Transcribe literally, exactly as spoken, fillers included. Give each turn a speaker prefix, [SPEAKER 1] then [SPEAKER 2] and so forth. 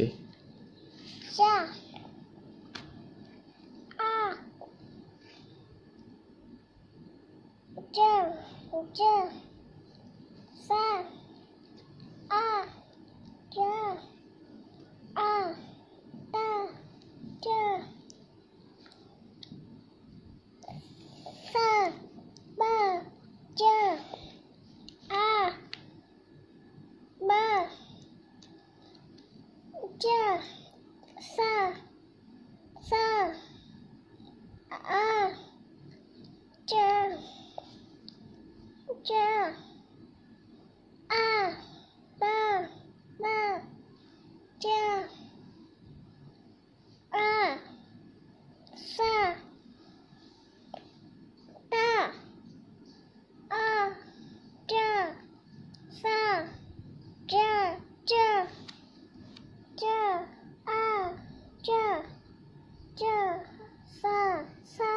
[SPEAKER 1] Okey.
[SPEAKER 2] Sa. A. Ja. Ja. Sa. A. Ja. A. Ta. Ja. Sa. Ba. Ja. A. Ba. Ja. Sa. Sa. A. Ja. Ja. A. Ba. Ba. Ja. A. Sa. Ta. A. Ja. Sa. Ja. Ja. Ja. A. Ja. Ja. Sa. Sa.